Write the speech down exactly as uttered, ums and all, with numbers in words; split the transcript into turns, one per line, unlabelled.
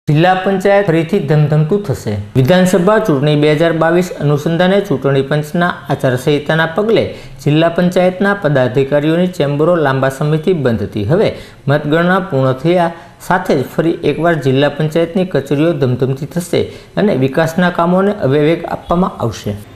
જિલ્લા પંચાયત ફરીથી ધમધમતું થશે। વિધાનસભા ચૂંટણી બે હજાર બાવીસ અનુસંધાને ચૂંટણી પંચના આચારસંહિતાના પગલે જિલ્લા પંચાયતના પદાધિકારીઓની ચેમ્બરો લાંબા સમયથી બંધ હતી। હવે મતગણના પૂર્ણ થયા સાથે જ ફરી એકવાર જિલ્લા પંચાયતની કચેરીઓ ધમધમતી થશે અને વિકાસના કામોને હવે વેગ આપવામાં આવશે।